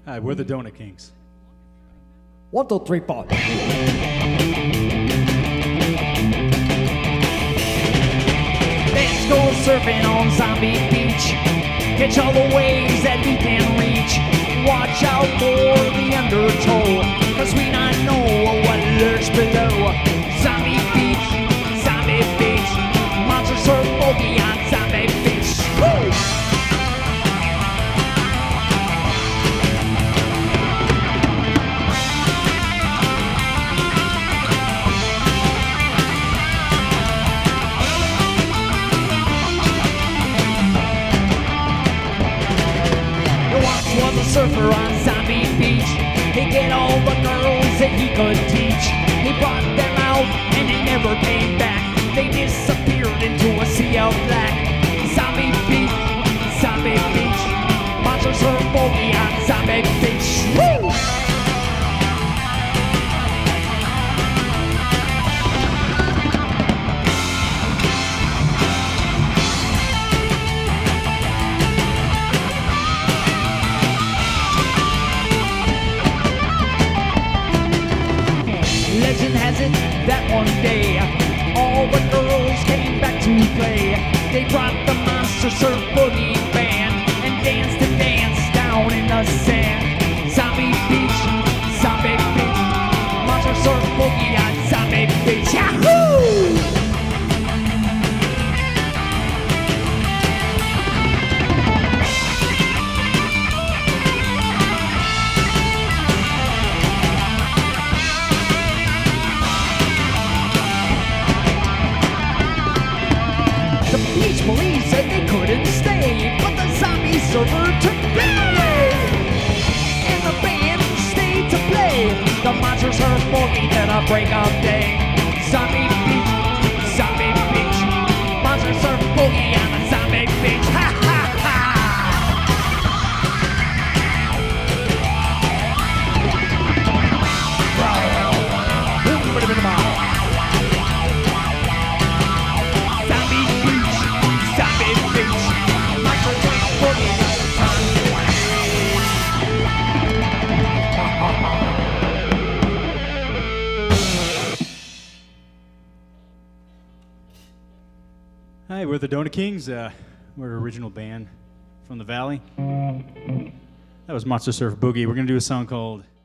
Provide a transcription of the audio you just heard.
Hi, we're the Donut Kings. 1, 2, 3, 4. Let's go surfing on Zombie Beach. Catch all the waves that we can reach. Watch out for the undertow, 'cause we not know what lurks below. Zombie Beach, Zombie Beach. Monster surf boogie on Zombie Beach. Woo! Was a surfer on Zombie Beach. He'd get all the girls that he could teach. He brought them out and they never came back. They disappeared into a sea of black. Zombie Beach, Zombie Beach. Monster surf boogie on Zombie Beach. Woo! Legend has it that one day all the girls came back to play. They brought the Monster Surf Boogie band and danced and danced down in the sand. Zombie Beach, Zombie Beach. Monster Surf Boogie on Zombie Beach. Yahoo! The beach police said they couldn't stay, but the zombie surfer took play. And the band stayed to play. The Monster Surf Boogie till the break of day. Zombie Beach, Zombie Beach. Monster Surf Boogie on the Zombie Beach. Ha ha ha! Hi, we're the Donut Kings. We're an original band from the Valley. That was Monster Surf Boogie. We're going to do a song called